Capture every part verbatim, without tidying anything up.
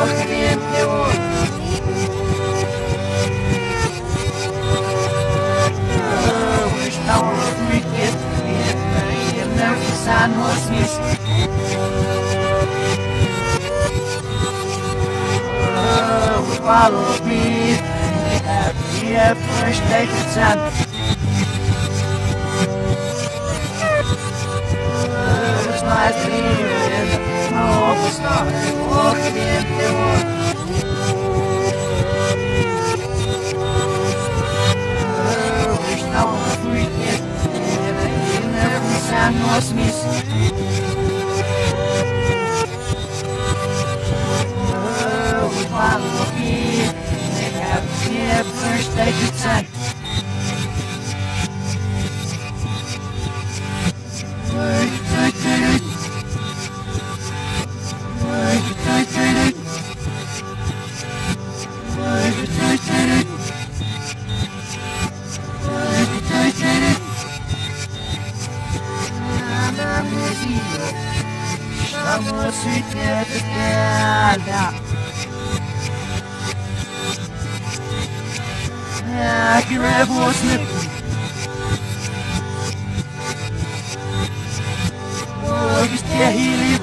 Follow me, yeah, first take the time. It's nice to meet you in the open star, walking in the world. Wish I was weekend, and I never sound was missing. Follow me, yeah, first take the time. Estamos sweet que revolution. Oh, you stay here.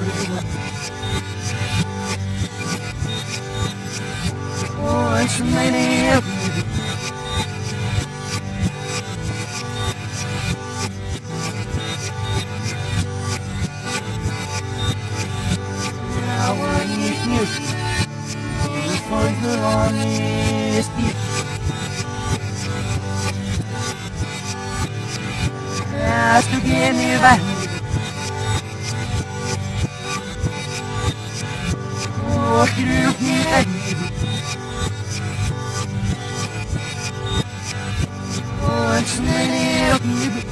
Oh, it's a many. Now I need music. It's for good honesty. Ask again if I Oh, you need Oh, it's many of you